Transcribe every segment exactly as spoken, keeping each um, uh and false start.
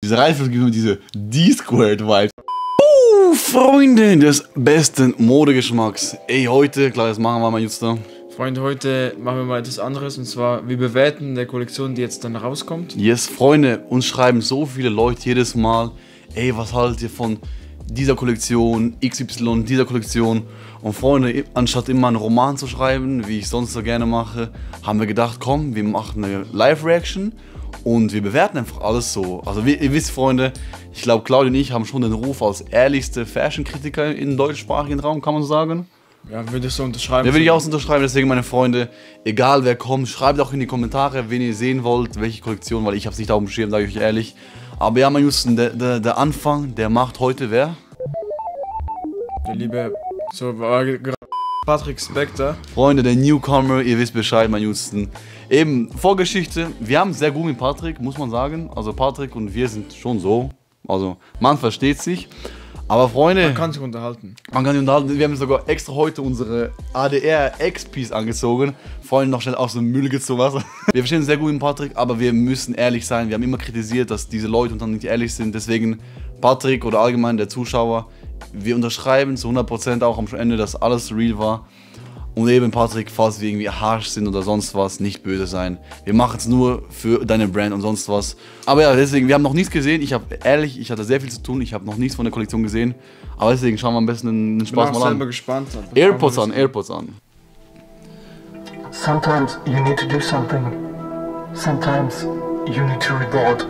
Diese Reihenfolge gibt mir diese D-Squared-Vibes. Uh, Freunde des besten Modegeschmacks. Ey, heute, klar, das machen wir mal jetzt da. Freunde, heute machen wir mal etwas anderes, und zwar, wir bewerten der Kollektion, die jetzt dann rauskommt. Yes, Freunde, uns schreiben so viele Leute jedes Mal, ey, was haltet ihr von dieser Kollektion, X Y, dieser Kollektion? Und Freunde, anstatt immer einen Roman zu schreiben, wie ich sonst so gerne mache, haben wir gedacht, komm, wir machen eine Live-Reaction und wir bewerten einfach alles so. Also wie, ihr wisst, Freunde, ich glaube, Claudio und ich haben schon den Ruf als ehrlichste Fashion-Kritiker im deutschsprachigen Raum, kann man so sagen? Ja, würde ich so unterschreiben. Ja, würde ich auch so unterschreiben, deswegen meine Freunde, egal wer kommt, schreibt auch in die Kommentare, wen ihr sehen wollt, welche Kollektion, weil ich habe es nicht auf dem Schirm, sage ich euch ehrlich. Aber ja, mein Justen, der, der, der Anfang, der macht heute wer? Der liebe, so war Patrick Spector. Freunde, der Newcomer, ihr wisst Bescheid, mein Justen. Eben, Vorgeschichte, wir haben sehr gut mit Patrick, muss man sagen. Also Patrick und wir sind schon so, also man versteht sich. Aber Freunde, Man kann sich unterhalten. Man kann sich unterhalten. Wir haben sogar extra heute unsere A D R X-Piece angezogen. Freunde, noch schnell aus dem Müll gezogen. Was? Wir verstehen uns sehr gut mit Patrick, aber wir müssen ehrlich sein. Wir haben immer kritisiert, dass diese Leute untereinander nicht ehrlich sind. Deswegen, Patrick oder allgemein der Zuschauer, wir unterschreiben zu hundert Prozent auch am Ende, dass alles real war. Und eben, Patrick, falls wir irgendwie harsh sind oder sonst was, nicht böse sein. Wir machen es nur für deine Brand und sonst was. Aber ja, deswegen, wir haben noch nichts gesehen. Ich habe ehrlich, ich hatte sehr viel zu tun. Ich habe noch nichts von der Kollektion gesehen. Aber deswegen schauen wir am besten den Spaß mal an. Ich bin gespannt. AirPods an, AirPods an. Sometimes you need to do something. Sometimes you need to reboard.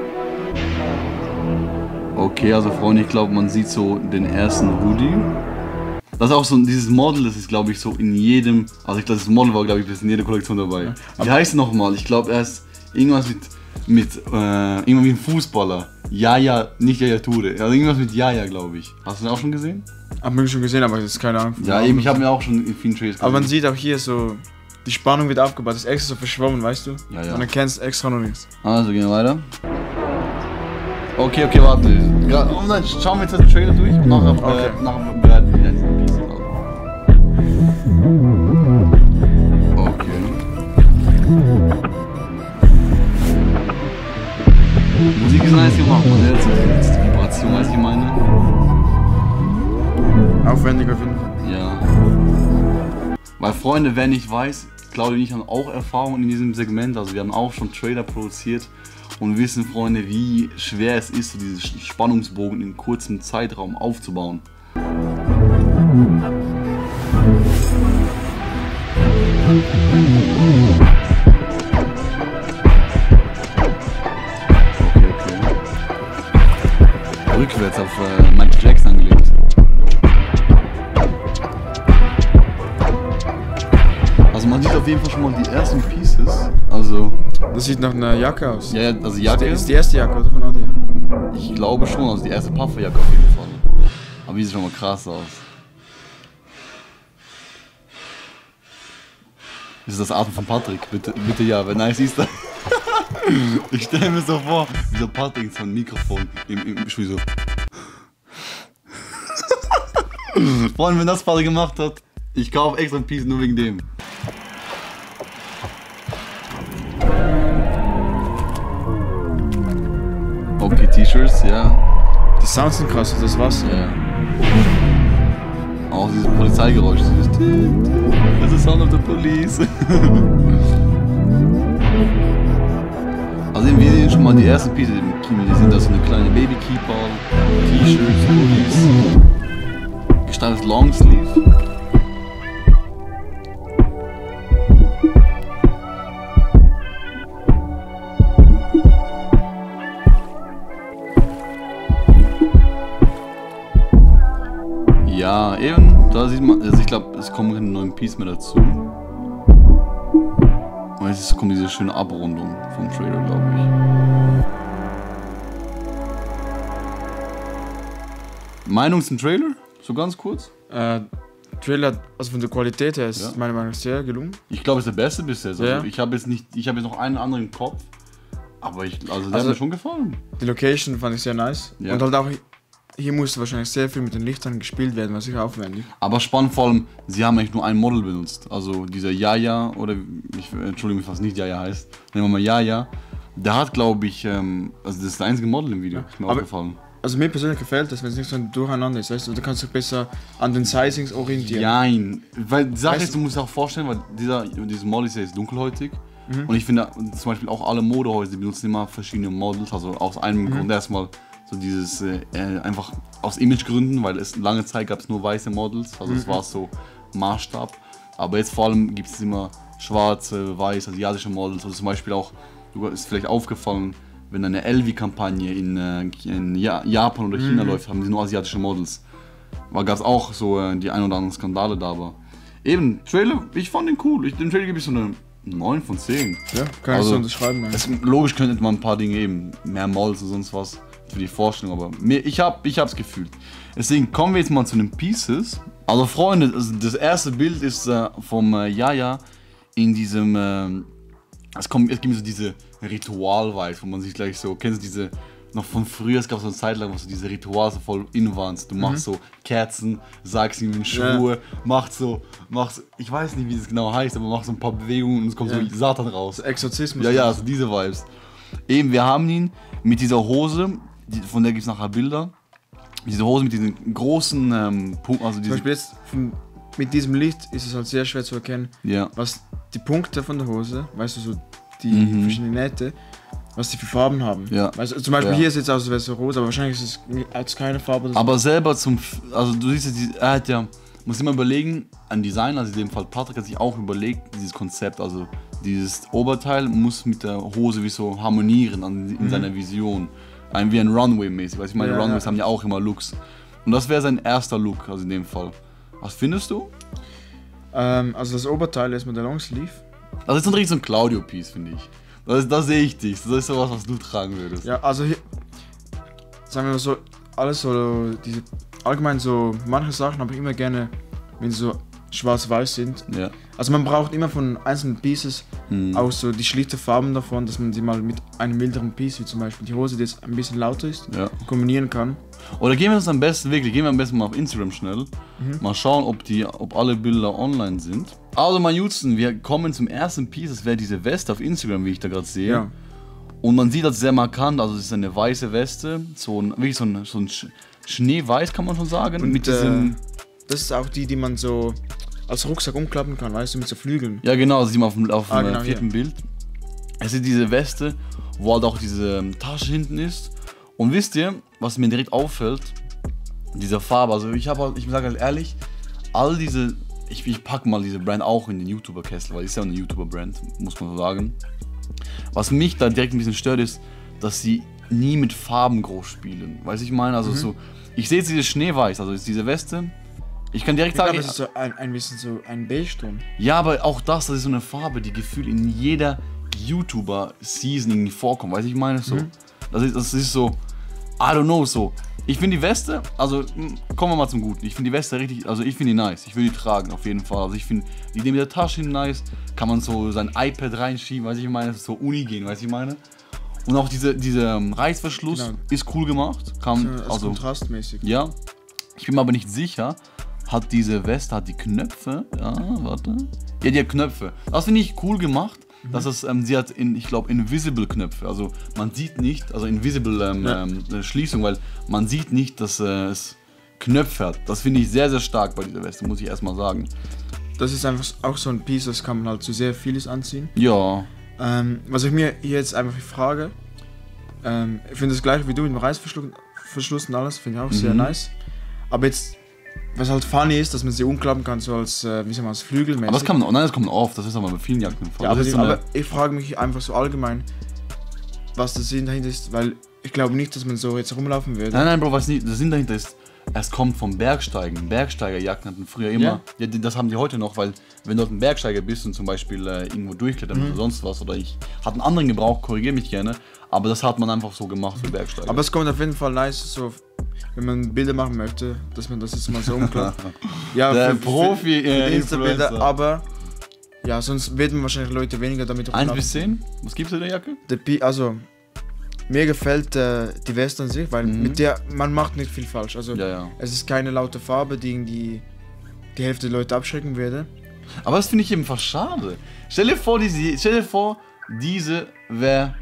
Okay, also Freunde, ich glaube, man sieht so den ersten Hoodie. Das ist auch so, dieses Model, das ist glaube ich so in jedem, also ich glaube das Model war glaube ich bis in jeder Kollektion dabei. Ja, wie heißt es nochmal? Ich glaube er ist irgendwas mit, mit äh, irgendwas wie ein Fußballer. Jaja, nicht Yaya Toure, also irgendwas mit Jaja glaube ich. Hast du den auch schon gesehen? Hab ich schon gesehen, aber das ist keine Ahnung. Ja eben, ich habe mir auch schon in vielen Trades gesehen. Aber man sieht auch hier so, die Spannung wird aufgebaut, das ist extra so verschwommen, weißt du? Ja, ja. Man erkennt extra noch nichts. Also gehen wir weiter. Okay, okay, warte. Ja, und dann schauen wir jetzt den Trailer durch und nachher, okay. äh, nachher bewerten wir den. Okay. Musik ist nice gemacht, man hört jetzt die Vibration, weiß ich meine. Aufwendig auf jeden Fall. Ja. Weil Freunde, wer nicht weiß, Claudio und ich haben auch Erfahrung in diesem Segment, also wir haben auch schon Trailer produziert und wissen, Freunde, wie schwer es ist, diesen Spannungsbogen in kurzem Zeitraum aufzubauen. Okay, okay. Rückwärts auf äh, Michael Jackson angelehnt. Also man sieht auf jeden Fall schon mal die ersten Pieces. Also. Das sieht nach einer Jacke aus. Ja, also Jacke. Das ist die erste Jacke, oder von A D R? Ich glaube schon, also die erste Pufferjacke auf jeden Fall. Aber die sieht schon mal krass aus. Das ist das Atmen von Patrick, bitte, bitte ja, wenn nice ist das. Ich stelle mir so vor, wie so Patrick so ein Mikrofon im, im Spiel so. Vor allem, wenn das Patrick gemacht hat, ich kaufe extra ein Piece nur wegen dem. Okay, T-Shirts, ja. Die Sounds sind krass, das war's. Ja. Auch dieses Polizeigeräusch, dieses das ist Sound of the Police. Also wir sehen schon mal die ersten Pieces im Kino, die sind da so eine kleine Baby-Keeper, T-Shirts, Hoodies, gestaltet Longsleeve. Ja, eben, da sieht man, also ich glaube, es kommt ein neues Piece mehr dazu. Und jetzt kommt diese schöne Abrundung vom Trailer, glaube ich. Meinung zum Trailer? So ganz kurz? Äh, Trailer, also von der Qualität her, ist Ja. meiner Meinung nach sehr gelungen. Ich glaube, es ist der beste bisher. Also Ja. ich habe jetzt nicht, ich habe jetzt noch einen anderen im Kopf. Aber ich, also der Also- hat mir schon gefallen. Die Location fand ich sehr nice. Ja. Und halt auch, hier musste wahrscheinlich sehr viel mit den Lichtern gespielt werden, was sicher aufwendig. Aber spannend vor allem, sie haben eigentlich nur ein Model benutzt. Also dieser Jaja, oder ich entschuldige mich, was nicht Jaja heißt. Nehmen wir mal Jaja. Der hat, glaube ich, ähm, also das ist das einzige Model im Video, ist mir Aber- aufgefallen. Also mir persönlich gefällt das, wenn es nicht so ein Durcheinander ist, weißt du, da kannst du dich besser an den Sizings orientieren. Nein, weil die Sache Weißt ist, du musst dir auch vorstellen, weil dieser, dieser Model ist ja jetzt dunkelhäutig. Und ich finde zum Beispiel auch alle Modehäuser, die benutzen immer verschiedene Models, also aus einem Mhm. Grund erstmal so dieses, äh, einfach aus Imagegründen, weil es lange Zeit gab es nur weiße Models, also es war so Maßstab. Aber jetzt vor allem gibt es immer schwarze, weiße, asiatische Models, also zum Beispiel auch, du ist vielleicht aufgefallen, wenn eine L V-Kampagne in, äh, in ja Japan oder China läuft, haben die nur asiatische Models. Da gab es auch so äh, die ein oder anderen Skandale da, aber eben, Trailer, ich fand den cool. Ich, dem Trailer gebe ich so eine neun von zehn. Ja, kann Also, ich so unterschreiben. Es, logisch könnte man ein paar Dinge eben, mehr Models und sonst was für die Vorstellung, aber mir, ich, hab, ich hab's gefühlt. Deswegen kommen wir jetzt mal zu den Pieces. Also Freunde, also das erste Bild ist äh, vom äh, Jaja in diesem, äh, es, kommt, es gibt so diese Ritual-Vibes, wo man sich gleich so, kennst du diese, noch von früher, es gab so eine Zeit lang, wo so diese Rituale so voll in waren. Du machst so Kerzen, sagst ihm in Schwur, machst so, machst, ich weiß nicht, wie das genau heißt, aber machst so ein paar Bewegungen und es kommt Ja. so Satan raus. Exorzismus. Ja, ja, also diese Vibes. Eben, wir haben ihn mit dieser Hose, die, von der gibt es nachher Bilder. Diese Hose mit diesen großen ähm, Punkten, also Zum diese, Beispiel jetzt von, mit diesem Licht ist es halt sehr schwer zu erkennen, ja, was die Punkte von der Hose, weißt du, so die Mhm. verschiedenen Nähte, was die für Farben haben. Ja. Weißt du, zum Beispiel Ja. hier sieht es aus, als wäre es so rosa, aber wahrscheinlich ist es nie- als keine Farbe. Oder so. aber selber zum, F- also du siehst ja, die- er hat ja, muss immer überlegen, ein Designer, also in dem Fall Patrick hat sich auch überlegt, dieses Konzept, also dieses Oberteil muss mit der Hose wie so harmonieren an, in seiner Vision. Ein, wie ein Runway-mäßig, weißt du, ich meine, Ja, Runways ja. haben ja auch immer Looks. Und das wäre sein erster Look, also in dem Fall. Was findest du? Ähm, also das Oberteil ist mit der Longsleeve. Das ist so ein richtig so ein Claudio-Piece, finde ich. Das, das sehe ich dich, das ist sowas, was du tragen würdest. Ja, also hier, sagen wir mal so, alles so, diese, allgemein so, manche Sachen habe ich immer gerne, wenn sie so schwarz-weiß sind. Ja. Also man braucht immer von einzelnen Pieces Mhm. auch so die schlichte Farben davon, dass man sie mal mit einem milderen Piece, wie zum Beispiel die Hose, die jetzt ein bisschen lauter ist, Ja. kombinieren kann. Oder gehen wir das am besten, wirklich, gehen wir am besten mal auf Instagram schnell. Mal schauen, ob, die, ob alle Bilder online sind. Also mein Jutsen, wir kommen zum ersten Piece, das wäre diese Weste auf Instagram, wie ich da gerade sehe. Ja. Und man sieht das sehr markant, also es ist eine weiße Weste, so ein, wirklich so ein, so ein Sch- Schneeweiß kann man schon sagen. Und mit diesem, äh, das ist auch die, die man so als Rucksack umklappen kann, weißt du, mit so Flügeln. ja genau, das sieht man auf dem, auf dem Ah, äh, genau, vierten Bild. Es ist diese Weste, wo halt auch diese ähm, Tasche hinten ist. Und wisst ihr, was mir direkt auffällt? Diese Farbe, also ich habe halt, ich sage halt ehrlich, all diese, ich, ich packe mal diese Brand auch in den YouTuber-Kessel, weil ist ja eine YouTuber-Brand, muss man so sagen. Was mich da direkt ein bisschen stört ist, dass sie nie mit Farben groß spielen. Weiß ich meine, also so, ich sehe jetzt dieses Schneeweiß, also ist diese Weste. Ich kann direkt Ich glaube, sagen, es ist so ein, ein bisschen so ein Beige-Ton. ja, aber auch das, das ist so eine Farbe, die gefühlt in jeder YouTuber-Season irgendwie vorkommt. Weißt du, ich meine so. Das, ist, das ist so, I don't know, so. Ich finde die Weste, also mh, kommen wir mal zum Guten. Ich finde die Weste richtig, also ich finde die nice. Ich will die tragen auf jeden Fall. Also ich finde die Idee mit der Tasche nice. Kann man so sein iPad reinschieben, weiß ich meine, so Uni gehen, weiß ich meine. Und auch diese, dieser ähm, Reißverschluss Genau. ist cool gemacht. Kann, Als also, kontrastmäßig. ja. Ich bin mir aber nicht sicher, hat diese Weste, hat die Knöpfe? Ja, warte. Ja, die hat Knöpfe. Das finde ich cool gemacht. Dass es, ähm, sie hat, in, ich glaube, Invisible-Knöpfe. Also man sieht nicht, also Invisible ähm, Ja. ähm, äh, Schließung, weil man sieht nicht, dass äh, es Knöpfe hat. Das finde ich sehr, sehr stark bei dieser Weste, muss ich erstmal sagen. Das ist einfach auch so ein Piece, das kann man halt zu sehr vieles anziehen. Ja, Ähm, was ich mir hier jetzt einfach frage, ähm, ich finde das gleiche wie du mit dem Reißverschluss Verschluss und alles, finde ich auch sehr Mhm. nice. Aber jetzt, was halt funny ist, dass man sie umklappen kann, so als, äh, wie sagen wir, als Flügelmäßig. aber das kann man, nein, das kommt oft, das ist aber bei vielen Jacken der Fall. Ja, aber, das die, ist so eine, aber ich frage mich einfach so allgemein, was der Sinn dahinter ist, weil ich glaube nicht, dass man so jetzt rumlaufen würde. nein, nein, Bro, was nicht, der Sinn dahinter ist, es kommt vom Bergsteigen. Bergsteigerjacken hatten früher immer, Ja. ja, die- das haben die heute noch, weil wenn du dort ein Bergsteiger bist und zum Beispiel äh, irgendwo durchklettern Mhm. oder sonst was, oder ich hatte einen anderen Gebrauch, korrigiere mich gerne, aber das hat man einfach so gemacht für Bergsteiger. Aber es kommt auf jeden Fall nice, so, wenn man Bilder machen möchte, dass man das jetzt mal so umklappt. Ja, Der für, für, Profi, für äh, die Insta-Bilder, Influencer. aber ja, sonst werden wahrscheinlich Leute weniger damit eins rumlaufen. bis zehn? Was gibt's in der Jacke? Der Pi also mir gefällt äh, die Weste an sich, weil Mhm. mit der man macht nicht viel falsch. Also Ja, ja. es ist keine laute Farbe, die irgendwie die Hälfte der Leute abschrecken würde. Aber das finde ich eben fast schade. Stell dir vor, diese, stell dir vor, diese wäre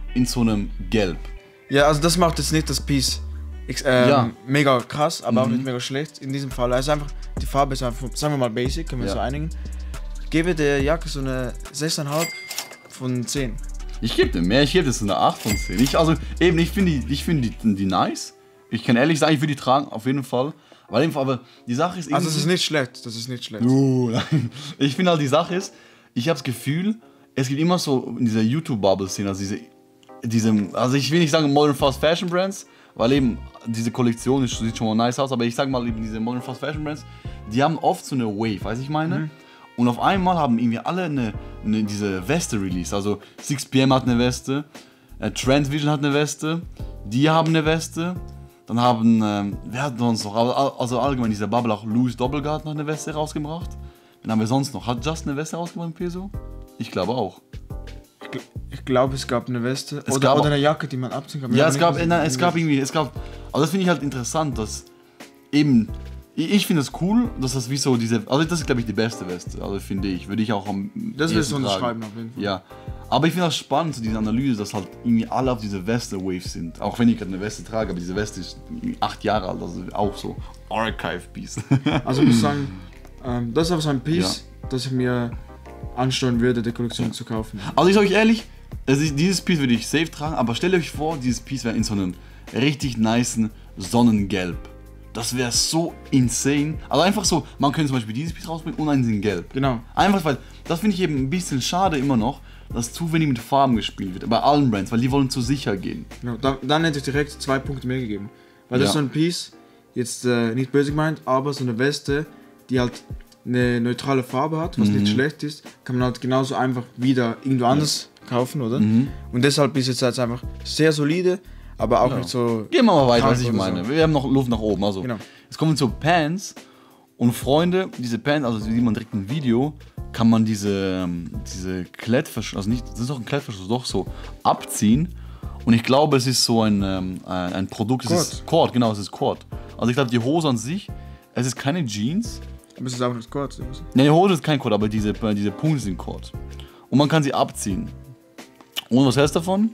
in so einem Gelb. Ja, also das macht jetzt nicht das Piece ex- ähm, Ja. mega krass, aber auch Mhm. nicht mega schlecht. In diesem Fall, also einfach, die Farbe ist einfach, sagen wir mal basic, können wir Ja. so einigen. Gebe der Jacke so eine sechs Komma fünf von zehn. Ich gebe dir mehr, ich gebe dir so eine acht von zehn. Ich, also eben, ich finde die, ich find die, die nice. Ich kann ehrlich sagen, ich würde die tragen, auf jeden Fall. Weil eben, aber die Sache ist Also das irgendwie- ist nicht schlecht, das ist nicht schlecht. Oh, nein. Ich finde halt, die Sache ist, ich habe das Gefühl, es gibt immer so in dieser YouTube-Bubble-Szene, also diese, diese, also ich will nicht sagen Modern Fast Fashion Brands, weil eben diese Kollektion ist, sieht schon mal nice aus, aber ich sag mal eben diese Modern Fast Fashion Brands, die haben oft so eine Wave, weißt du, ich meine? Mhm. Und auf einmal haben irgendwie alle eine, eine, diese Weste released, also six P M hat eine Weste, äh, Trend Vision hat eine Weste, die haben eine Weste. Dann haben, ähm, wer hat sonst noch, also allgemein dieser Bubble, auch Louis Doppelgarten hat eine Weste rausgebracht. Wen haben wir sonst noch? Hat Just eine Weste rausgebracht, Peso? Ich glaube auch. Ich, gl- ich glaube, es gab eine Weste Es oder, gab- oder eine Jacke, die man abziehen kann. Ja, Aber es nicht, gab, was- nein, es gab irgendwie, es gab, also das finde ich halt interessant, dass eben, ich, ich finde es cool, dass das wie so diese, also das ist glaube ich die beste Weste, also finde ich, würde ich auch am Das willst ehesten du tragen. unterschreiben auf jeden Fall. Ja, aber ich finde das spannend, so diese Analyse, dass halt irgendwie alle auf diese Weste-Wave sind. Auch wenn ich gerade eine Weste trage, aber diese Weste ist acht Jahre alt, also auch so Archive-Piece. Also ich muss sagen, ähm, das ist aber so ein Piece, das ich mir ansteuern würde, der Kollektion zu kaufen. Also ich sage euch ehrlich, es ist, dieses Piece würde ich safe tragen, aber stellt euch vor, dieses Piece wäre in so einem richtig nicen Sonnengelb. Das wäre so insane. Also einfach so, man könnte zum Beispiel dieses Piece rausbringen und eins in Gelb. Genau. Einfach weil, das finde ich eben ein bisschen schade immer noch, dass zu wenig mit Farben gespielt wird. Bei allen Brands, weil die wollen zu sicher gehen. Genau, dann, dann hätte ich direkt zwei Punkte mehr gegeben. Weil das Ja. ist so ein Piece, jetzt äh, nicht böse gemeint, aber so eine Weste, die halt eine neutrale Farbe hat, was Mhm. nicht schlecht ist, kann man halt genauso einfach wieder irgendwo anders kaufen, oder? Mhm. Und deshalb ist jetzt halt einfach sehr solide, aber auch Ja. nicht so... Gehen wir mal weiter, krank was ich oder meine. so. Wir haben noch Luft nach oben. Also, Genau. jetzt kommen wir zu Pants. Und Freunde, diese Pants, also die man direkt im Video, kann man diese, ähm, diese Klettverschluss, also nicht, das ist doch ein Klettverschluss, doch so abziehen. Und ich glaube, es ist so ein, ähm, ein ein Produkt, es ist Cord, genau, es ist Cord. Also ich glaube, die Hose an sich, es ist keine Jeans. Aber es ist auch nicht kurz. Ne, die Hose ist kein Cord, aber diese, äh, diese Punkte sind Cord. Und man kann sie abziehen. Und was hältst du davon?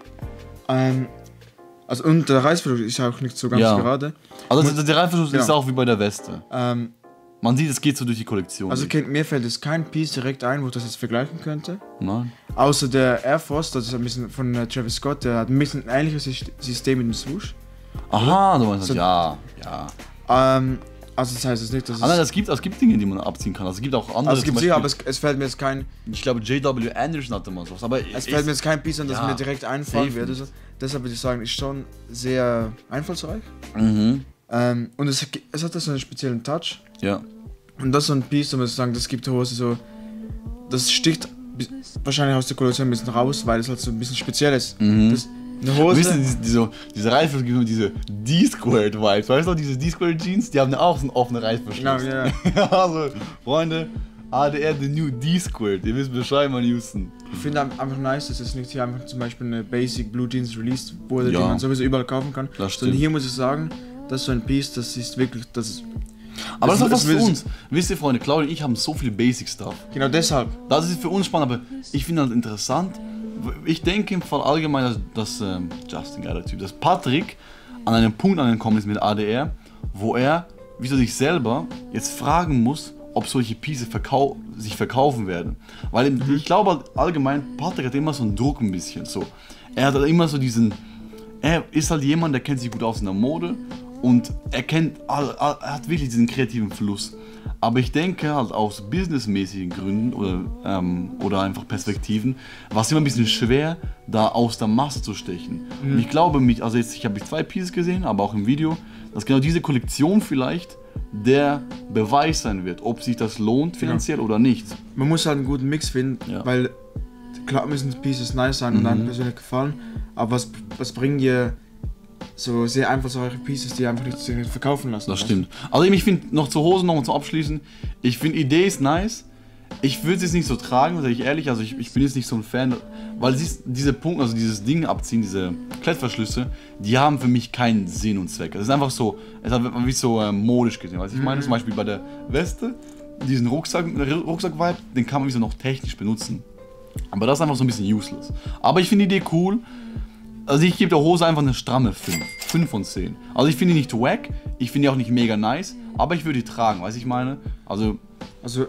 Ähm, also und der Reißverschluss ist auch nicht so ganz Ja. gerade. Also der, der Reißverschluss Genau. ist auch wie bei der Weste. Ähm, Man sieht, es geht so durch die Kollektion. also durch. kennt, mir fällt jetzt kein Piece direkt ein, wo ich das jetzt vergleichen könnte. Nein. Außer der Air Force, das ist ein bisschen von äh, Travis Scott, der hat ein bisschen ein ähnliches Syst- System mit dem Swoosh. Aha, du meinst das, So- ja, ja. Ähm, also das heißt jetzt nicht, dass es... Ah, nein, es gibt, es gibt Dinge, die man abziehen kann. Also es gibt auch andere. also es gibt zum sicher, aber Beispiel- es, es fällt mir jetzt kein, ich glaube, J W Anderson hatte mal sowas. Aber es fällt mir jetzt kein Piece an, das ja, mir direkt einfallen safe würde. nicht. So. Deshalb würde ich sagen, ist schon sehr einfallsreich. Mhm. Ähm, und es, es hat so einen speziellen Touch. Ja. Und das ist so ein Piece, da muss ich sagen, das gibt der Hose so... Das sticht bi- wahrscheinlich aus der Kollektion ein bisschen raus, weil es halt so ein bisschen speziell ist. Mhm. Das, eine Hose... Wisst ihr, diese, diese, diese Reißverschluss gibt nur diese D-Squared-Vibes. Weißt du, diese D-Squared-Jeans, die haben ja auch so einen offenen Reißverschluss. Genau, ja, ja. Also, Freunde, A D R, the new D-Squared. Ihr wisst Bescheid, Mann, Houston. Ich finde einfach nice, dass es nicht hier einfach zum Beispiel eine Basic Blue Jeans released wurde, Ja. die man sowieso überall kaufen kann. Das stimmt. Sondern hier muss ich sagen, das ist so ein Piece, das ist wirklich, das ist... Aber das ist auch was es für will- uns. Wisst ihr, Freunde, Claudia und ich haben so viel Basic-Stuff. Genau deshalb. Das ist für uns spannend, aber ich finde halt interessant. Ich denke im Fall allgemein, dass, dass ähm, Justin, geiler Typ, dass Patrick an einem Punkt angekommen ist mit A D R, wo er, wie so sich selber, jetzt fragen muss, ob solche Pieces verkau sich verkaufen werden. Weil Mhm. ich glaube halt allgemein, Patrick hat immer so einen Druck ein bisschen. So. Er hat halt immer so diesen. Er ist halt jemand, der kennt sich gut aus in der Mode und er kennt, er hat wirklich diesen kreativen Fluss. Aber ich denke halt aus businessmäßigen Gründen oder, ähm, oder einfach Perspektiven war es immer ein bisschen schwer, da aus der Masse zu stechen. Mhm. Und ich glaube, mich, also jetzt, ich habe zwei Pieces gesehen, aber auch im Video, dass genau diese Kollektion vielleicht der Beweis sein wird, ob sich das lohnt finanziell oder nicht. Man muss halt einen guten Mix finden, Ja. weil klar müssen die Pieces nice sein und einem persönlich gefallen, aber was, was bringen dir so sehr einfallsreiche Pieces, die einfach nicht, sich nicht verkaufen lassen? Das weißt stimmt. Also ich finde, noch zu Hosen, nochmal zum Abschließen, ich finde, Idee ist nice. Ich würde es jetzt nicht so tragen, sage ich ehrlich, also ich, ich bin jetzt nicht so ein Fan, weil siehst, diese Punkte, also dieses Ding abziehen, diese Klettverschlüsse, die haben für mich keinen Sinn und Zweck. Es ist einfach so, es hat wie so äh, modisch gesehen, weißt du, ich meine, zum Beispiel bei der Weste, diesen Rucksack, Rucksack-Vibe, den kann man wie so noch technisch benutzen. Aber das ist einfach so ein bisschen useless. Aber ich finde die Idee cool. Also ich gebe der Hose einfach eine stramme fünf. fünf von zehn. Also ich finde die nicht wack, ich finde die auch nicht mega nice, aber ich würde die tragen, weißt du, ich meine? Also... Also,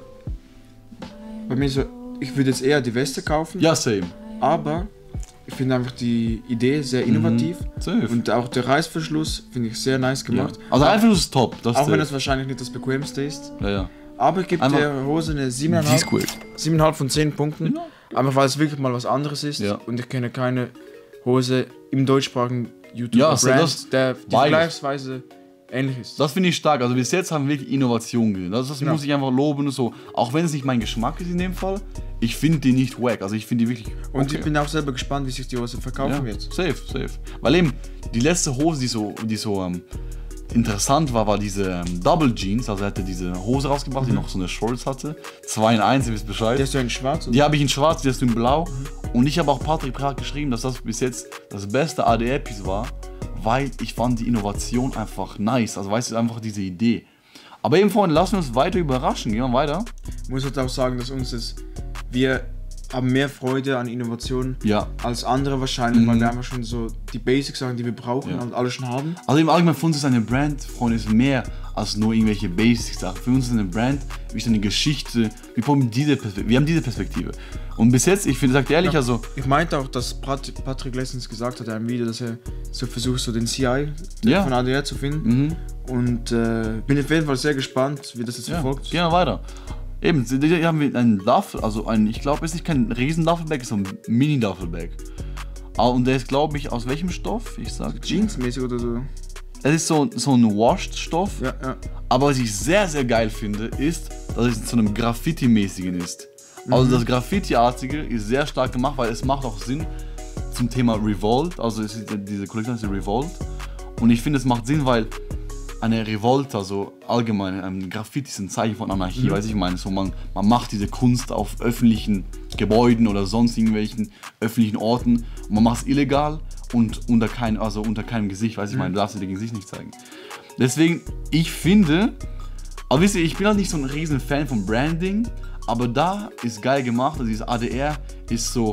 bei mir so, ich würde jetzt eher die Weste kaufen. Ja, same. Aber ich finde einfach die Idee sehr innovativ. Mhm, safe. Und auch der Reißverschluss finde ich sehr nice gemacht. Ja. Also einfach ist top. Das auch safe. wenn das wahrscheinlich nicht das bequemste ist. Ja, ja. Aber ich gebe Einfach- der Hose eine sieben Komma Die ist fünf cool. sieben Komma fünf von zehn Punkten. Ja. Einfach weil es wirklich mal was anderes ist. Ja. Und ich kenne keine Hose im deutschsprachigen Ja, YouTube-Brand, so das- der die beides. vergleichsweise ähnlich ist. Das finde ich stark. Also bis jetzt haben wir wirklich Innovation gesehen. Das, das Ja. muss ich einfach loben und so. Auch wenn es nicht mein Geschmack ist in dem Fall, ich finde die nicht wack. Also ich finde die wirklich Und okay. ich bin auch selber gespannt, wie sich die Hose verkaufen ja, wird. safe, safe. Weil eben die letzte Hose, die so, die so ähm, interessant war, war diese ähm, Double Jeans. Also er hatte diese Hose rausgebracht, die noch so eine Shorts hatte. zwei in eins, ihr wisst Bescheid. Der ist ja in schwarz. Oder? Die habe ich in schwarz, die hast du in blau. Und ich habe auch Patrick Prat geschrieben, dass das bis jetzt das beste A D R-Piece war, weil ich fand die Innovation einfach nice. Also weißt du, einfach diese Idee. Aber eben vorhin, lassen wir uns weiter überraschen. Gehen wir weiter. Ich muss halt auch sagen, dass uns das, wir haben mehr Freude an Innovationen Ja. als andere wahrscheinlich, Mhm. weil wir einfach schon so die Basics-Sachen, die wir brauchen Ja. und alle schon haben. Also im Allgemeinen für uns ist eine Brand, Freunde, ist mehr als nur irgendwelche Basics-Sachen. Für uns ist eine Brand, wie eine Geschichte, wir, haben diese Perspektive, wir haben diese Perspektive. Und bis jetzt, ich finde, sagt ehrlich, Ja. also, Ich meinte auch, dass Pat Patrick letztens gesagt hat in einem Video, dass er so versucht, so den C I Ja. von A D R zu finden. mhm. Und äh, bin auf jeden Fall sehr gespannt, wie das jetzt Ja, verfolgt. gehen wir weiter. Eben, hier haben wir einen Duffel, also ein, ich glaube, es ist kein riesen Duffelbag, es ist so ein Mini-Duffelbag. Ah, und der ist, glaube ich, aus welchem Stoff? Ich sag Jeans-mäßig oder so. Es ist so, so ein Washed-Stoff, Ja, ja. aber was ich sehr, sehr geil finde, ist, dass es zu einem Graffiti-mäßigen ist. Also das Graffiti-artige ist sehr stark gemacht, weil es macht auch Sinn zum Thema Revolt, also es ist, diese Kollektion ist Revolt. Und ich finde, es macht Sinn, weil eine Revolte, also allgemein, ein Graffiti ist ein Zeichen von Anarchie, Mhm. weiß ich meine, so man, man macht diese Kunst auf öffentlichen Gebäuden oder sonst irgendwelchen öffentlichen Orten und man macht es illegal und unter, kein, also unter keinem Gesicht, weiß ich meine, du darfst dir dein Gesicht nicht zeigen. Deswegen, ich finde, aber wisst ihr, ich bin halt nicht so ein riesen Fan von Branding, aber da ist geil gemacht, also dieses A D R ist so,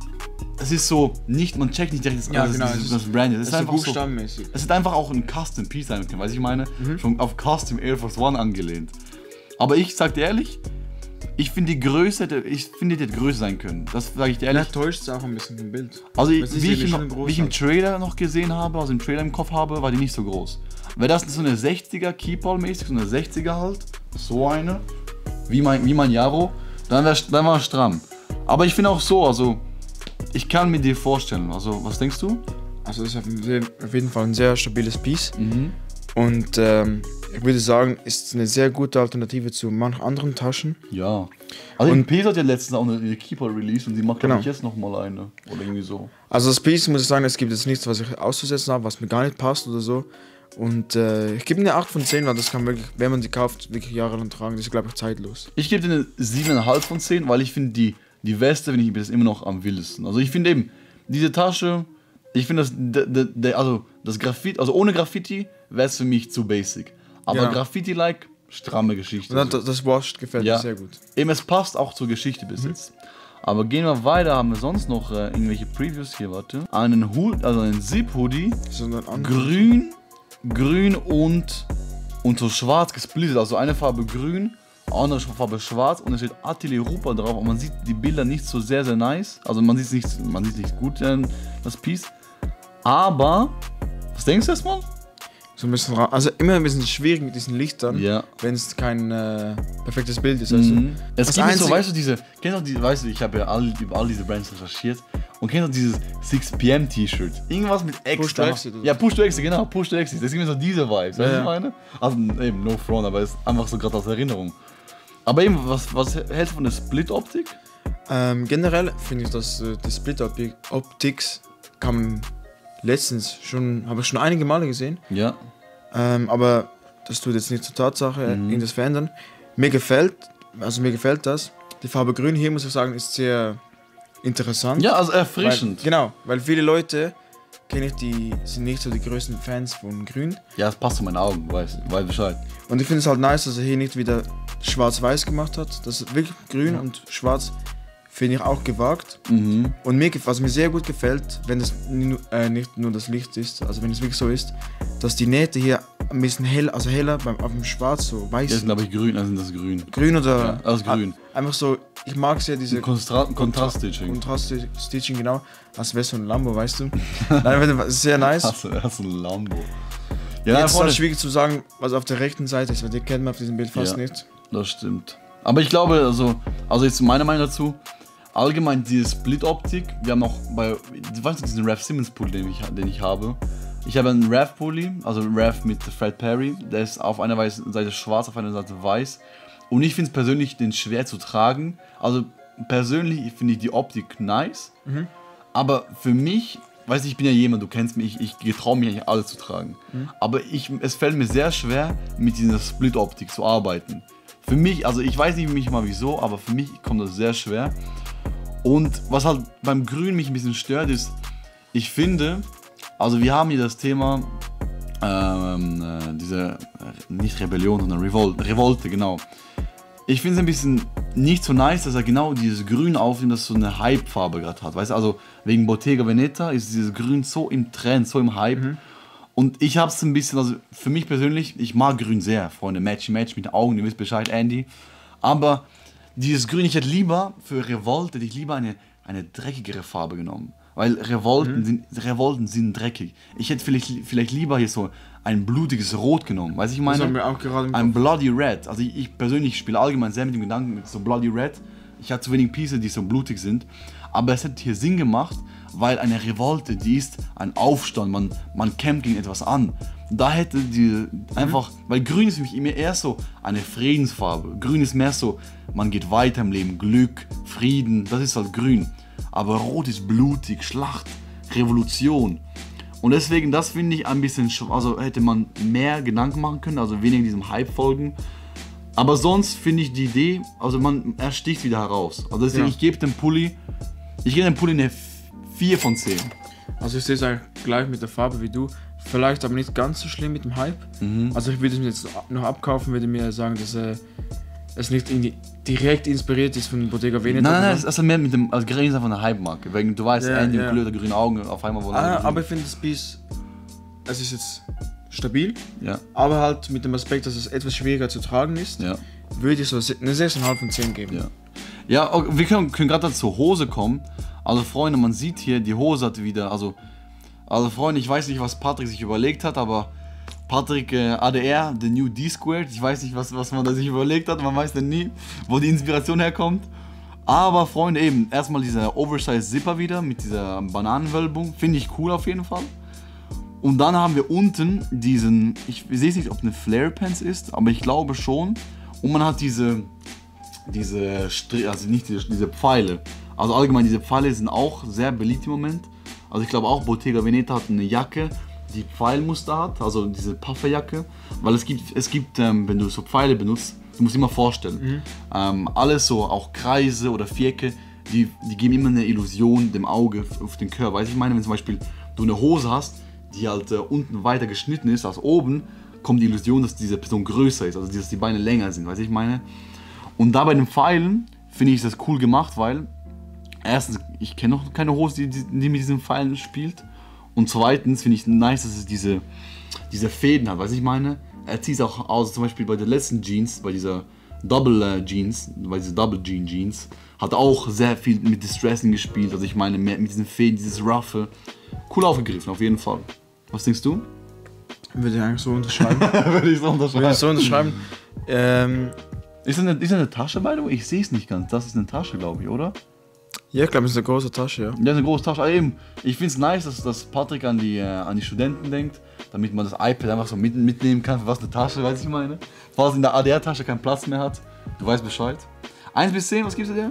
es ist so, nicht, man checkt nicht direkt das, Ja, das, genau, das, es ist- das Brand, es Das ist ist so einfach so, buchstabenmäßig. es ist einfach auch ein Custom Piece sein können, weißt du, ich meine, schon auf Custom Air Force One angelehnt. Aber ich sag dir ehrlich, ich finde die Größe, hätte- ich finde die hätte größer sein können, das sage ich dir Er ehrlich. täuscht es auch ein bisschen vom Bild. Also Das ist wie ja ich, nicht noch, schön groß wie ich im halt. Trailer noch gesehen habe, also im Trailer im Kopf habe, war die nicht so groß. Wäre das so eine sechziger Keepball mäßig, so eine sechziger halt, so eine, wie mein, wie mein Jaro, dann wäre dann wär stramm. Aber ich finde auch so, also ich kann mir dir vorstellen, also was denkst du? Also das ist auf jeden- auf jeden Fall ein sehr stabiles Piece. Mhm. Und ähm, ich würde sagen, ist eine sehr gute Alternative zu manchen anderen Taschen. Ja. Also Und- und P S hat ja letztens auch eine Keeper release und sie macht, glaube Genau. ich, jetzt nochmal eine. Oder irgendwie so. Also das Piece, muss ich sagen, es gibt jetzt nichts, was ich auszusetzen habe, was mir gar nicht passt oder so. Und äh, ich gebe eine acht von zehn, weil das kann wirklich, wenn man die kauft, wirklich jahrelang tragen. Das ist, glaube ich, zeitlos. Ich gebe dir eine sieben Komma fünf von zehn, weil ich finde die, die Weste, finde ich bis immer noch am wildesten. Also ich finde eben, diese Tasche, ich finde das, de, de, de, also das Graffiti, also ohne Graffiti wäre es für mich zu basic. Aber Ja. Graffiti-like, stramme Geschichte. Und dann, das, das Washed gefällt Ja. mir sehr gut. Eben, es passt auch zur Geschichte bis jetzt. Aber gehen wir weiter, haben wir sonst noch äh, irgendwelche Previews hier, warte. Einen Hood, also einen Zip-Hoodie, Sondern andere. grün, grün und, und so schwarz gesplittet. Also eine Farbe grün, andere Farbe schwarz und es steht Atelier Rupa drauf. Und man sieht die Bilder nicht so sehr, sehr nice. Also man sieht nicht, man sieht nicht gut, äh, das Piece. Aber, was denkst du erstmal? So ein bisschen, ra- also immer ein bisschen schwierig mit diesen Lichtern, Ja. wenn es kein äh, perfektes Bild ist. Also. Mhm. Es Das gibt so, Einzige- weißt du, diese, kennst du die, weißt du, ich habe ja all, über all diese Brands recherchiert und kennst du dieses six p m T-Shirt? Irgendwas mit extra. Push to Exit, oder? Ja, Push to Exit, genau, Push to Exit. Das gibt mir so diese Vibes, weißt du, Ja, was ja. ich meine? Also eben, no front, aber es ist einfach so gerade aus Erinnerung. Aber eben, was, was hältst du von der Split-Optik? Ähm, generell finde ich, dass äh, die Split-Optics kam letztens schon, habe ich schon einige Male gesehen. Ja. Ähm, aber das tut jetzt nicht zur Tatsache, Mhm. irgendwas verändern. Mir gefällt, also mir gefällt das. Die Farbe Grün hier, muss ich sagen, ist sehr interessant. Ja, also weil, erfrischend. genau, weil viele Leute, kenne ich, die sind nicht so die größten Fans von Grün. Ja, es passt zu meinen Augen, weiß, weiß Bescheid. Und ich finde es halt nice, dass er hier nicht wieder schwarz-weiß gemacht hat. Das ist wirklich Grün und schwarz finde ich auch gewagt. Mhm. Und mir, gef- was mir sehr gut gefällt, wenn es ni- äh, nicht nur das Licht ist, also wenn es wirklich so ist, dass die Nähte hier ein bisschen hell, also heller beim, auf dem Schwarz, so weiß. Das ist, glaube ich, grün, also das ist grün. Grün oder. Ja, das ist grün. a- Einfach so, ich mag sehr diese. Kontra Kontrast-Stitching. Kontrast-Stitching, genau. Als wäre so ein Lambo, weißt du? Nein, das ist sehr nice. Hast du, hast du ein Lambo. Ja, Jetzt ist Freunde, es schwierig zu sagen, was auf der rechten Seite ist, weil die kennt man auf diesem Bild fast Ja. nicht. das stimmt. Aber ich glaube, also, also jetzt meine Meinung dazu, allgemein diese Split-Optik, wir haben auch bei, weißt du, diesen Raf Simmons Pulli, den ich, den ich habe. Ich habe einen Raf Pulli, also Raf mit Fred Perry, der ist auf einer Seite schwarz, auf einer Seite weiß. Und ich finde es persönlich den schwer zu tragen. Also persönlich finde ich die Optik nice, Mhm. aber für mich, weißt du, ich bin ja jemand, du kennst mich, ich, ich traue mich eigentlich alles zu tragen. Mhm. Aber ich, es fällt mir sehr schwer, mit dieser Split-Optik zu arbeiten. Für mich, also ich weiß nicht mich mal wieso, aber für mich kommt das sehr schwer. Und was halt beim Grün mich ein bisschen stört, ist, ich finde, also wir haben hier das Thema, ähm, äh, diese, äh, nicht Rebellion, sondern Revolt, Revolte, genau. Ich finde es ein bisschen nicht so nice, dass er genau dieses Grün aufnimmt, das so eine Hype-Farbe gerade hat. Weißt du, also wegen Bottega Veneta ist dieses Grün so im Trend, so im Hype. Mhm. Und ich habe es ein bisschen, also für mich persönlich, ich mag Grün sehr, Freunde. Matchy Match mit den Augen, ihr wisst Bescheid, Andy. Aber dieses Grün, ich hätte lieber für Revolt, hätte ich lieber eine, eine dreckigere Farbe genommen. Weil Revolten, Mhm. sind, Revolten sind dreckig. Ich hätte vielleicht, vielleicht lieber hier so ein blutiges Rot genommen. Weißt du, ich Das meine? haben wir auch gerade im Ein Bloody Red. Also ich, ich persönlich spiele allgemein sehr mit dem Gedanken mit so Bloody Red. Ich habe zu wenig Pieces, die so blutig sind. Aber es hat hier Sinn gemacht, weil eine Revolte, die ist ein Aufstand. Man, man kämpft gegen etwas an. Da hätte die einfach, weil Grün ist für mich immer eher so eine Friedensfarbe. Grün ist mehr so, man geht weiter im Leben, Glück, Frieden, das ist halt Grün. Aber Rot ist blutig, Schlacht, Revolution. Und deswegen, das finde ich ein bisschen, sch- also hätte man mehr Gedanken machen können, also weniger diesem Hype folgen. Aber sonst finde ich die Idee, also man, er sticht wieder heraus. Also deswegen, Ja. ich gebe dem Pulli, ich gebe dem Pulli eine vier von zehn. Also ich sehe es eigentlich gleich mit der Farbe wie du. Vielleicht aber nicht ganz so schlimm mit dem Hype. Mhm. Also ich würde es mir jetzt noch abkaufen, würde mir sagen, dass äh, es nicht in die, direkt inspiriert ist von Bottega Veneta. Nein, nein, nein, oder es so. ist also mehr mit dem, also Grün ist einfach eine Hype-Marke. Wegen, du weißt, Ja, Andy ja. und blöde grüne Augen auf einmal wollen. Ah, alle aber grün. ich finde das Piece, es ist jetzt stabil, Ja, aber halt mit dem Aspekt, dass es etwas schwieriger zu tragen ist, ja. würde ich so se- eine sechs Komma fünf von zehn geben. Ja, ja okay, wir können, können gerade zur Hose kommen. Also Freunde, man sieht hier, die Hose hat wieder, also, also Freunde, ich weiß nicht, was Patrick sich überlegt hat, aber Patrick äh, A D R, The New D-Squared, ich weiß nicht, was, was man da sich überlegt hat, man weiß dann nie, wo die Inspiration herkommt. Aber Freunde, eben, erstmal dieser Oversize Zipper wieder mit dieser Bananenwölbung, finde ich cool auf jeden Fall. Und dann haben wir unten diesen, ich sehe nicht, ob eine Flare Pants ist, aber ich glaube schon. Und man hat diese, diese, Stri also nicht diese, diese Pfeile. Also allgemein diese Pfeile sind auch sehr beliebt im Moment. Also ich glaube auch Bottega Veneta hat eine Jacke, die Pfeilmuster hat, also diese Pufferjacke. Weil es gibt, es gibt ähm, wenn du so Pfeile benutzt, du musst dir immer vorstellen, Mhm. ähm, alles so, auch Kreise oder Vierecke, die, die geben immer eine Illusion dem Auge auf den Körper. Weißt du, ich meine, wenn zum Beispiel du eine Hose hast, die halt äh, unten weiter geschnitten ist als oben, kommt die Illusion, dass diese Person größer ist, also dass die Beine länger sind, weißt du, ich meine. Und da bei den Pfeilen finde ich das cool gemacht, weil erstens, ich kenne noch keine Hose, die, die, die mit diesen Pfeilen spielt. Und zweitens finde ich nice, dass es diese, diese Fäden hat, weißt du, ich meine. Er zieht es auch aus, zum Beispiel bei der letzten Jeans, bei dieser Double äh, Jeans, bei dieser Double Jean Jeans, hat er auch sehr viel mit Distressing gespielt, also ich meine, mehr mit diesen Fäden, dieses Ruffe. Cool aufgegriffen, auf jeden Fall. Was denkst du? Würde ich eigentlich so unterschreiben. Würde ich so Würde ich so unterschreiben. Ähm, Ist das eine, ist das eine Tasche, by the way? Ich sehe es nicht ganz. Das ist eine Tasche, glaube ich, oder? ja, ich glaube, es ist eine große Tasche, ja. Ja, ist eine große Tasche. Aber eben, ich finde es nice, dass, dass Patrick an die, äh, an die Studenten denkt, damit man das iPad einfach so mit, mitnehmen kann, für was eine Tasche, weiß ich meine. Falls in der A D R-Tasche keinen Platz mehr hat, du weißt Bescheid. eins bis zehn, was gibst du dir?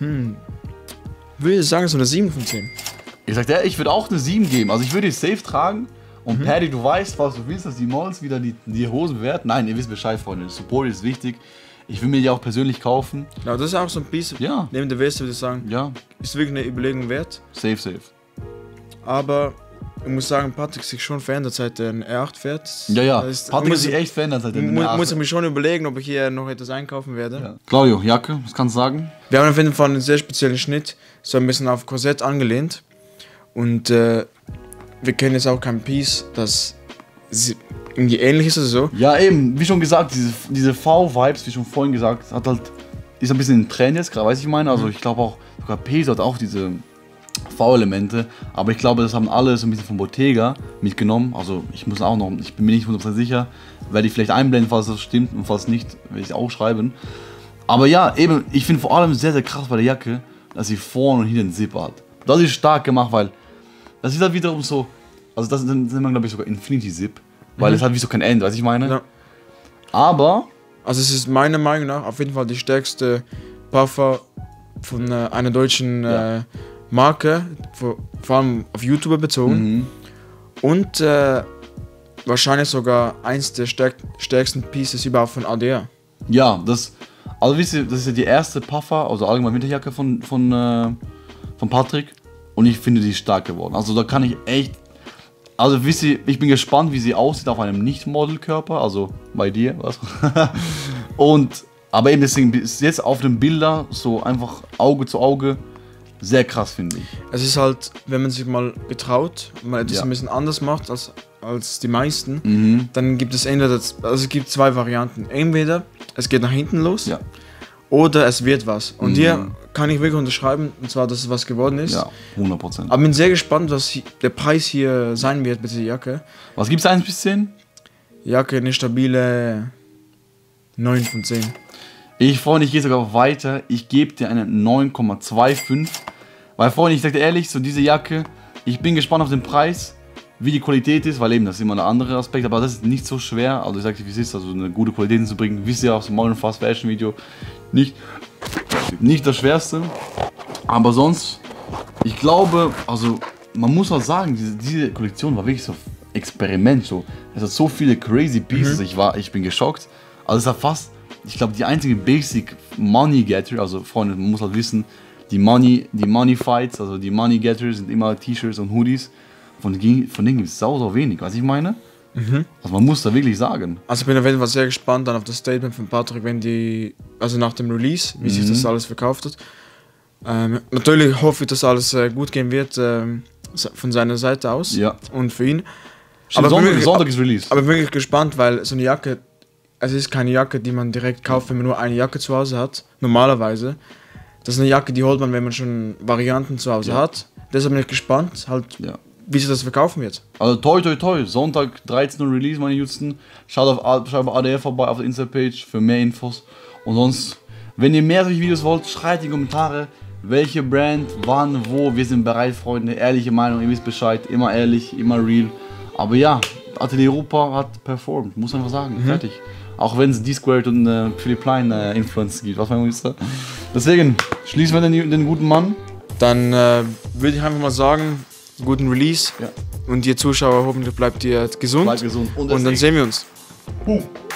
Würde ich sagen, so eine sieben von zehn. Ich sag dir, ich würde auch eine sieben geben. Also ich würde die safe tragen. Und Paddy, du weißt, was du willst, dass die Malls wieder die, die Hosen bewerten. Nein, ihr wisst Bescheid, Freunde. Support ist wichtig. Ich will mir die auch persönlich kaufen. Ja, das ist auch so ein Piece. Ja. Neben der Weste würde ich sagen, Ja, ist wirklich eine Überlegung wert. safe, safe. Aber ich muss sagen, Patrick sich schon verändert, seit er einen R acht fährt. Ja, ja, Das ist- Patrick hat muss, sich echt verändert seit dem mu R acht. muss ich mir schon überlegen, ob ich hier noch etwas einkaufen werde. Ja. Claudio, Jacke, was kannst du sagen? Wir haben auf jeden Fall einen sehr speziellen Schnitt, so ein bisschen auf Korsett angelehnt. Und äh, wir kennen jetzt auch kein Piece, das sie- irgendwie ähnlich ist oder so. Ja, eben, wie schon gesagt, diese, diese V-Vibes, wie schon vorhin gesagt, hat halt, ist ein bisschen ein Trend jetzt, gerade, weiß ich meine. Also ich glaube auch, sogar Peso hat auch diese V-Elemente, aber ich glaube, das haben alle so ein bisschen von Bottega mitgenommen. Also ich muss auch noch, ich bin mir nicht hundert Prozent sicher, werde ich vielleicht einblenden, falls das stimmt und falls nicht, werde ich es auch schreiben. Aber ja, eben, ich finde vor allem sehr, sehr krass bei der Jacke, dass sie vorne und hinten einen Zip hat. Das ist stark gemacht, weil das ist halt wiederum so, also das nennt man glaube ich sogar Infinity Zip, weil es hat wie so kein Ende, weißt du, ich meine? Ja. Aber, Also es ist meiner Meinung nach auf jeden Fall die stärkste Puffer von äh, einer deutschen Ja. äh, Marke, vor, vor allem auf YouTuber bezogen. mhm. Und äh, wahrscheinlich sogar eins der stärk stärksten Pieces überhaupt von A D R. Ja, das, also wisst ihr, das ist ja die erste Puffer, also allgemein Winterjacke von, von, äh, von Patrick und ich finde die stark geworden. Also da kann ich echt, also wisst ihr, ich bin gespannt, wie sie aussieht auf einem Nicht-Model-Körper, also bei dir, was? Und, aber eben deswegen ist jetzt auf den Bildern so einfach Auge zu Auge sehr krass, finde ich. Es ist halt, wenn man sich mal getraut, mal etwas Ja. ein bisschen anders macht als, als die meisten, Mhm. dann gibt es entweder, das, also es gibt zwei Varianten. Entweder es geht nach hinten los Ja, oder es wird was. Und Mhm. hier kann ich wirklich unterschreiben, und zwar, dass es was geworden ist. ja, hundert Prozent. Aber bin sehr gespannt, was hi- der Preis hier sein wird mit der Jacke. Was gibt's eins bis zehn? Jacke eine stabile neun von zehn. Ich, Freunde, ich gehe sogar weiter. Ich gebe dir eine neun Komma fünfundzwanzig. Weil, Freunde, ich sag dir ehrlich, so diese Jacke, ich bin gespannt auf den Preis, wie die Qualität ist, weil eben das ist immer ein anderer Aspekt, aber das ist nicht so schwer. Also ich sag dir, wie es ist, also eine gute Qualität hinzubringen, wisst ihr aus dem Modern Fast Fashion Video, nicht, nicht das Schwerste. Aber sonst, ich glaube, also man muss auch sagen, diese, diese Kollektion war wirklich so Experiment. So. Es hat so viele crazy Pieces, ich, war, ich bin geschockt. Also es hat fast, ich glaube, die einzige Basic Money Getter, also Freunde, man muss halt wissen, die Money, die Money Fights, also die Money Getter sind immer T-Shirts und Hoodies. Von, denen- von denen gibt es sau, sau wenig, was ich meine? Also man muss da wirklich sagen. Also ich bin auf jeden Fall sehr gespannt dann auf das Statement von Patrick, wenn die, also nach dem Release, wie sich das alles verkauft hat. Ähm, natürlich hoffe ich, dass alles äh, gut gehen wird ähm, von seiner Seite aus Ja. und für ihn. Aber Sonntag, wirklich- Sonntag ist Release. Aber wirklich gespannt, weil so eine Jacke, es ist keine Jacke, die man direkt kauft, wenn man nur eine Jacke zu Hause hat, normalerweise. Das ist eine Jacke, die holt man, wenn man schon Varianten zu Hause Ja. hat. Deshalb bin ich gespannt, halt, Ja. wie sich das verkaufen wird. Also toi toi toi, Sonntag dreizehn Uhr Release, meine Jutsten. Schaut auf, A- schaut auf A D R vorbei auf der Insta-Page für mehr Infos. Und sonst, wenn ihr mehr solche Videos wollt, schreibt in die Kommentare, welche Brand, wann, wo. Wir sind bereit, Freunde. Ehrliche Meinung, ihr wisst Bescheid. Immer ehrlich, immer real. Aber ja, Atelier Europa hat performt, muss man einfach sagen. Fertig. Auch wenn es D-Squared und äh, Philipp Plein äh, Influence gibt, was man muss. Deswegen schließen wir den, den guten Mann. Dann äh, würde ich einfach mal sagen, guten Release. Ja. Und ihr Zuschauer, hoffentlich bleibt ihr gesund. Bleibt gesund. Und dann sehen wir uns. Boom.